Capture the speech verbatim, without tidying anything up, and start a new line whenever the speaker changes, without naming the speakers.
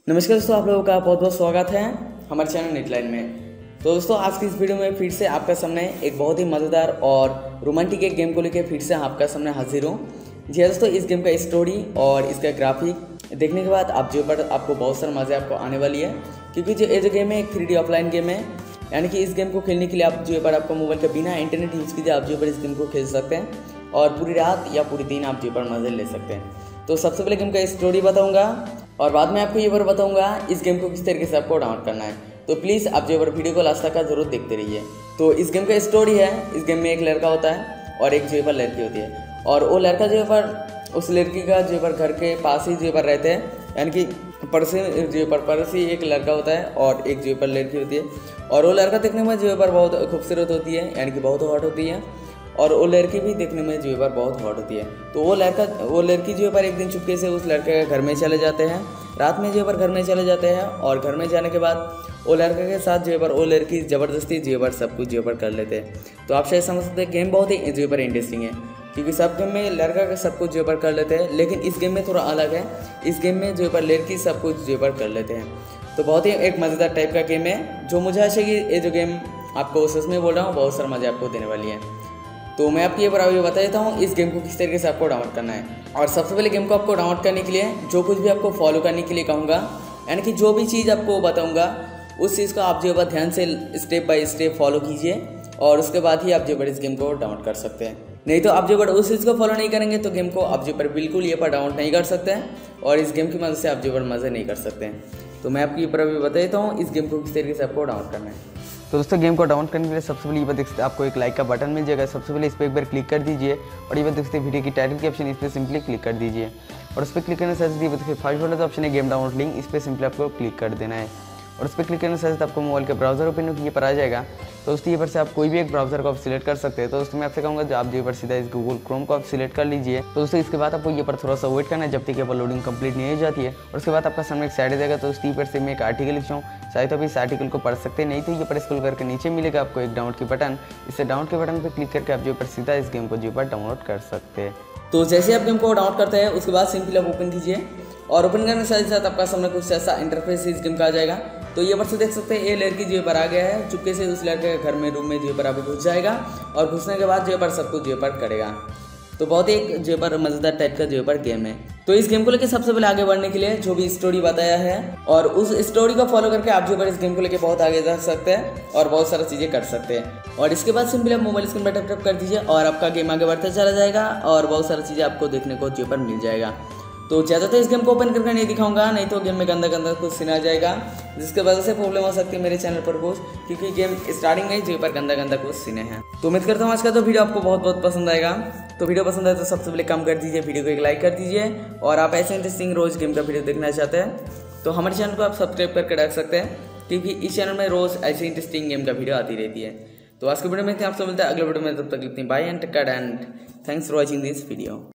नमस्कार दोस्तों, आप लोगों का बहुत बहुत स्वागत है हमारे चैनल नेटलाइन में। तो दोस्तों आज की इस वीडियो में फिर से आपका सामने एक बहुत ही मज़ेदार और रोमांटिक एक गेम को लेकर फिर से आपका सामने हाजिर हूँ। जी हाँ दोस्तों, इस गेम का स्टोरी और इसका ग्राफिक देखने के बाद आप जो पर आपको बहुत सारा मज़े आपको आने वाली है, क्योंकि जो ये जो गेम है एक थ्री डी ऑफलाइन गेम है। यानी कि इस गेम को खेलने के लिए आप जो पर आपको मोबाइल के बिना इंटरनेट यूज़ कीजिए आप जो पर इस गेम को खेल सकते हैं और पूरी रात या पूरी दिन आप जो पर मज़े ले सकते हैं। तो सबसे पहले गेम का स्टोरी बताऊंगा और बाद में आपको ये बार बताऊंगा इस गेम को किस तरीके से आपको डाउनलोड करना है। तो प्लीज़ आप जो बार वीडियो को लास्ट तक का जरूर देखते रहिए। तो इस गेम का स्टोरी है, इस गेम में एक लड़का होता है और एक जो पर लड़की होती है, और वो लड़का जो पर उस लड़की का जो पर घर के पास ही जो पर रहते हैं, यानी कि पड़ोसी जो पर पड़ोसी एक लड़का होता है और एक जो पर लड़की होती है। और वो लड़का देखने में जो पर बहुत खूबसूरत होती है, यानी कि बहुत हॉट होती है, और वो लड़की भी देखने में जो पर बहुत हॉट होती है। तो वो लड़का वो लड़की जो पर एक दिन चुपके से उस लड़के के घर में चले जाते हैं, रात में जो पर घर में चले जाते हैं, और घर में जाने के बाद वो लड़के के साथ जो पर वो लड़की ज़बरदस्ती जो पर सब कुछ जो पर कर लेते हैं। तो आप शायद समझ सकते हैं गेम बहुत ही जो पर इंटरेस्टिंग है, क्योंकि सब गेम में लड़का का सब कुछ जो पर कर लेते हैं, लेकिन इस गेम में थोड़ा अलग है। इस गेम में जो पर लड़की सब कुछ जो पर कर लेते हैं। तो बहुत ही एक मज़ेदार टाइप का गेम है, जो मुझे आशा कि ये जो गेम आपको सच में बोल रहा हूँ बहुत सारा मज़ा आपको देने वाली है। तो मैं आपको ये बार ये बता देता हूँ इस गेम को किस तरीके से आपको डाउनलोड करना है। और सबसे पहले गेम को आपको डाउनलोड करने के लिए जो कुछ भी आपको फॉलो करने के लिए कहूँगा, यानी कि जो भी चीज़ आपको बताऊँगा उस चीज़ को आप जो है ध्यान से स्टेप बाय स्टेप फॉलो कीजिए, और उसके बाद ही आप जो है इस गेम को डाउनलोड कर सकते हैं। नहीं तो आप जो उस चीज़ को फॉलो नहीं करेंगे तो गेम को आप जो पर बिल्कुल ये पर डाउनलोड नहीं कर सकते हैं, और इस गेम की मदद से आप जो पर मज़े नहीं कर सकते हैं। तो मैं आपको ये पर अभी बता देता हूँ इस गेम को किस तरीके से आपको डाउनलोड करना है। तो दोस्तों गेम को डाउनलोड करने के लिए सबसे पहले ये बात देख सकते हैं आपको एक लाइक का बटन मिल जाएगा। सबसे पहले इस पर एक बार क्लिक कर दीजिए, और ये बात देख सकते हैं वीडियो की टाइटल के ऑप्शन इस पर सिंपली क्लिक कर दीजिए, और उस पर क्लिक करने से ये देखिए फर्स्ट वाला जो ऑप्शन है गेम डाउनलोड लिंक, इस पर सिंपली आपको क्लिक कर देना है, और उस पर क्लिक करने से आपको मोबाइल के ब्राउजर ओपन ये पर आ जाएगा। तो दोस्तों ये पर से आप कोई भी एक ब्राउजर को आप सिलेक्ट कर सकते हैं। तो दोस्तों मैं आपसे कहूँगा जो आप ये पर सीधा इस गूगल क्रोम को आप सिलेक्ट कर लीजिए। तो दोस्तों इसके बाद आपको ये पर थोड़ा सा वेट करना है जब तक ये पर लोडिंग कंप्लीट नहीं हो जाती है, और उसके बाद आपका सामने एक साइड जाएगा। तो उस पर से मैं एक आर्टिकल लिखा हूँ, शायद आप इस आर्टिकल को पढ़ सकते हैं, नहीं तो ये पर स्क्रॉल करके नीचे मिलेगा आपको एक डाउनलोड की बटन। इससे डाउनलोड के बटन पर क्लिक करके आप जो पर सीधा इस गेम को जो पर डाउनलोड कर सकते हैं। तो जैसे आप गेम को डाउनलोड करते हैं उसके बाद सिंपली आप ओपन कीजिए, और ओपन करने के साथ साथ आपका सामने कुछ ऐसा इंटरफेस इस गेम का आ जाएगा। तो ये पर से देख सकते हैं ये लड़की जो पर आ गया है, चुपके से उस लड़के के घर में रूम में जो पर अभी घुस जाएगा, और घुसने के बाद जो पर सब कुछ जो पर करेगा। तो बहुत ही एक जो पर मज़ेदार टाइप का जो पर गेम है। तो इस गेम को लेकर सबसे पहले आगे बढ़ने के लिए जो भी स्टोरी बताया है, और उस स्टोरी को फॉलो करके आप जो पर इस गेम को लेकर बहुत आगे जा सकते हैं और बहुत सारी चीज़ें कर सकते हैं। और इसके बाद सिंपली आप मोबाइल स्क्रीन पर टैप टैप कर दीजिए, और आपका गेम आगे बढ़ते चला जाएगा, और बहुत सारी चीज़ें आपको देखने को जो पर मिल जाएगा। तो ज़्यादातर इस गेम को ओपन करके नहीं दिखाऊंगा, नहीं तो गेम में गंदा गंदा कुछ सीन आ जाएगा, जिसकी वजह से प्रॉब्लम हो सकती है मेरे चैनल पर कुछ, क्योंकि गेम स्टार्टिंग में ही जो पर गंदा गंदा कुछ सीने हैं। तो उम्मीद करता हूँ आज का तो वीडियो आपको बहुत बहुत पसंद आएगा। तो वीडियो पसंद आए तो सबसे पहले काम कर दीजिए, वीडियो को एक लाइक कर दीजिए, और आप ऐसे इंटरेस्टिंग रोज़ गेम का वीडियो देखना चाहते हैं तो हमारे चैनल को आप सब्सक्राइब करके रख सकते हैं, क्योंकि इस चैनल में रोज़ ऐसे इंटरेस्टिंग गेम का वीडियो आती रहती है। तो आज के वीडियो में आपसे मिलता है अगले वीडियो में, तब तक लिखते हैं bye and take care and thanks for watching this video.